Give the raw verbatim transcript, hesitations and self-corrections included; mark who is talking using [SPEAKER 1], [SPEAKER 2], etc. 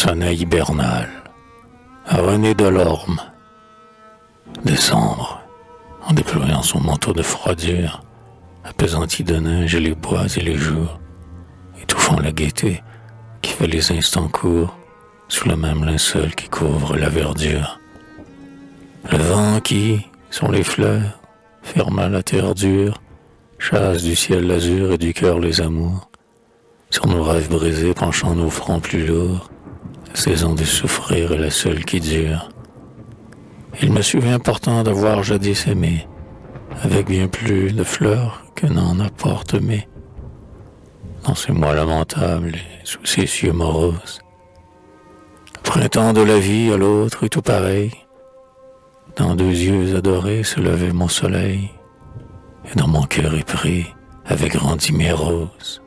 [SPEAKER 1] sommeil hibernal, à René Delorme. Décembre, en déployant son manteau de froidure, appesanti de neige les bois et les jours, étouffant la gaieté qui fait les instants courts sous le même linceul qui couvre la verdure. Le vent qui, sur les fleurs, ferma la terre dure, chasse du ciel l'azur et du cœur les amours, sur nos rêves brisés penchant nos fronts plus lourds, la saison du souffrir est la seule qui dure. Il me souvient pourtant d'avoir jadis aimé, avec bien plus de fleurs que n'en apporte mais dans ces mois lamentables et sous ces cieux moroses. Le printemps de la vie à l'autre est tout pareil. Dans deux yeux adorés se levait mon soleil, et dans mon cœur épris avait grandi mes roses.